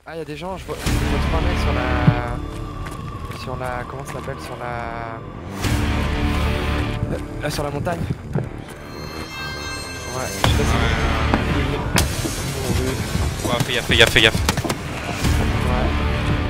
Ah, y'a des gens, je vois 3 mecs sur la... Sur la... Comment ça s'appelle? Sur la... Là, sur la montagne. Ouais, je sais pas si... Ouais, fais gaffe, fais gaffe, fais gaffe. Ouais.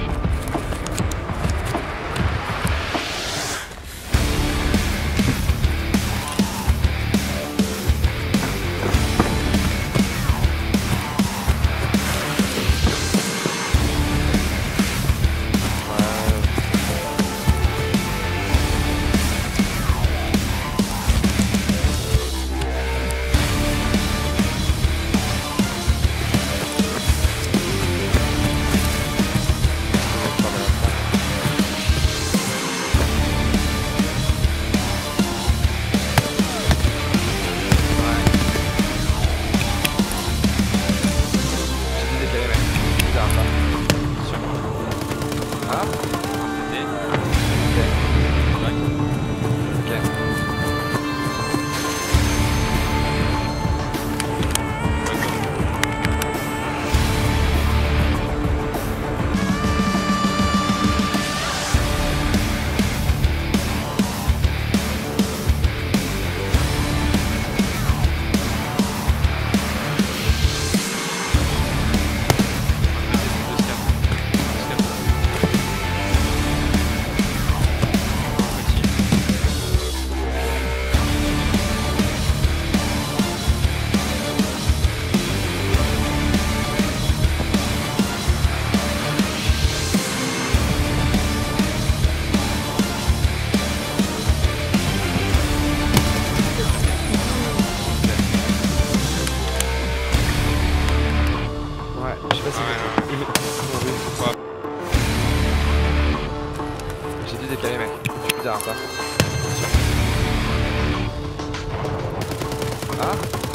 J'ai dû décaler mec, je suis plus derrière toi. Ah